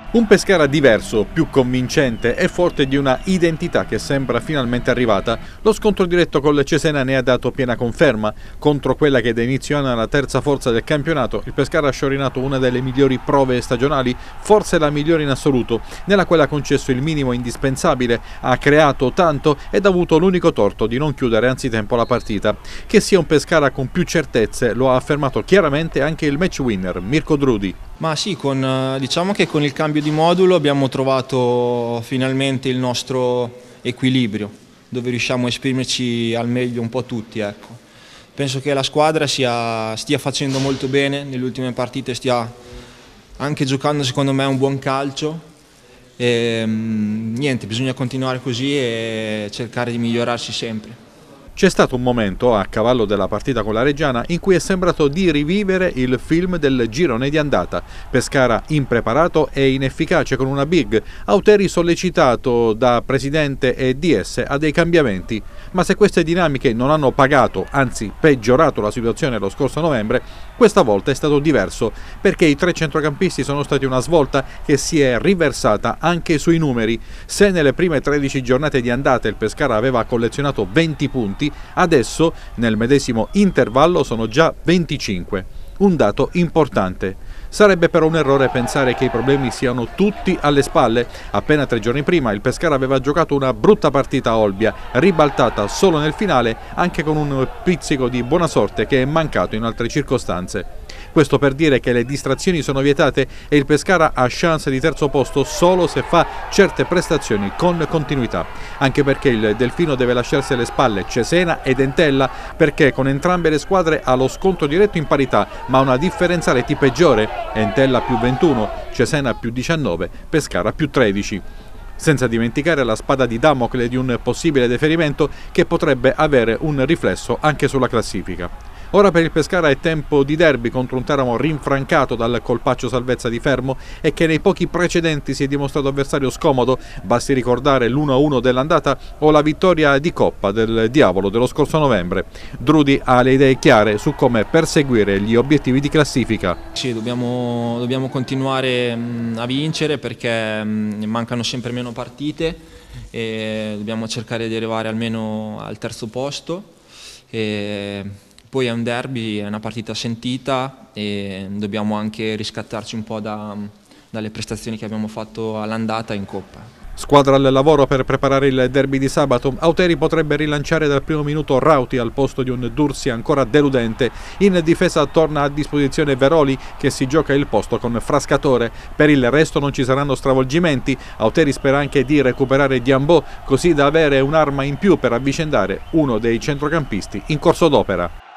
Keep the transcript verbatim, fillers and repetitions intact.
Un Pescara diverso, più convincente e forte di una identità che sembra finalmente arrivata. Lo scontro diretto con il Cesena ne ha dato piena conferma. Contro quella che da inizio anno è la terza forza del campionato, il Pescara ha sciorinato una delle migliori prove stagionali, forse la migliore in assoluto, nella quale ha concesso il minimo indispensabile, ha creato tanto ed ha avuto l'unico torto di non chiudere anzitempo la partita. Che sia un Pescara con più certezze lo ha affermato chiaramente anche il match winner, Mirko Drudi. Ma sì, con, diciamo che con il cambio di modulo abbiamo trovato finalmente il nostro equilibrio, dove riusciamo a esprimerci al meglio un po' tutti. Ecco. Penso che la squadra sia, stia facendo molto bene, nelle ultime partite stia anche giocando secondo me un buon calcio. E, niente, bisogna continuare così e cercare di migliorarsi sempre. C'è stato un momento, a cavallo della partita con la Reggiana, in cui è sembrato di rivivere il film del girone di andata. Pescara impreparato e inefficace con una big, Auteri sollecitato da presidente e D S a dei cambiamenti. Ma se queste dinamiche non hanno pagato, anzi peggiorato la situazione lo scorso novembre, questa volta è stato diverso, perché i tre centrocampisti sono stati una svolta che si è riversata anche sui numeri. Se nelle prime tredici giornate di andata il Pescara aveva collezionato venti punti, adesso nel medesimo intervallo sono già venticinque, un dato importante. Sarebbe però un errore pensare che i problemi siano tutti alle spalle. Appena tre giorni prima il Pescara aveva giocato una brutta partita a Olbia, ribaltata solo nel finale, anche con un pizzico di buona sorte che è mancato in altre circostanze. Questo per dire che le distrazioni sono vietate e il Pescara ha chance di terzo posto solo se fa certe prestazioni con continuità. Anche perché il Delfino deve lasciarsi alle spalle Cesena ed Entella, perché con entrambe le squadre ha lo scontro diretto in parità, ma una differenza reti peggiore: Entella più ventuno, Cesena più diciannove, Pescara più tredici. Senza dimenticare la spada di Damocle di un possibile deferimento che potrebbe avere un riflesso anche sulla classifica. Ora per il Pescara è tempo di derby contro un Teramo rinfrancato dal colpaccio salvezza di Fermo e che nei pochi precedenti si è dimostrato avversario scomodo. Basti ricordare l'uno a uno dell'andata o la vittoria di Coppa del Diavolo dello scorso novembre. Drudi ha le idee chiare su come perseguire gli obiettivi di classifica. Sì, dobbiamo, dobbiamo continuare a vincere perché mancano sempre meno partite e dobbiamo cercare di arrivare almeno al terzo posto. E poi è un derby, è una partita sentita e dobbiamo anche riscattarci un po' da, dalle prestazioni che abbiamo fatto all'andata in Coppa. Squadra al lavoro per preparare il derby di sabato. Auteri potrebbe rilanciare dal primo minuto Rauti al posto di un Dursi ancora deludente. In difesa torna a disposizione Veroli che si gioca il posto con Frascatore. Per il resto non ci saranno stravolgimenti. Auteri spera anche di recuperare Diambò così da avere un'arma in più per avvicendare uno dei centrocampisti in corso d'opera.